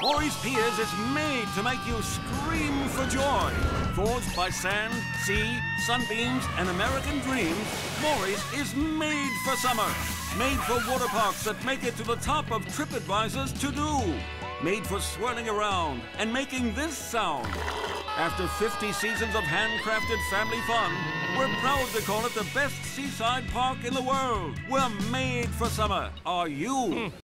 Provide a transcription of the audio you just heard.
Morey's Piers is made to make you scream for joy. Forged by sand, sea, sunbeams, and American dreams, Morey's is made for summer. Made for water parks that make it to the top of TripAdvisor's to-do. Made for swirling around and making this sound. After 50 seasons of handcrafted family fun, we're proud to call it the best seaside park in the world. We're made for summer. Are you?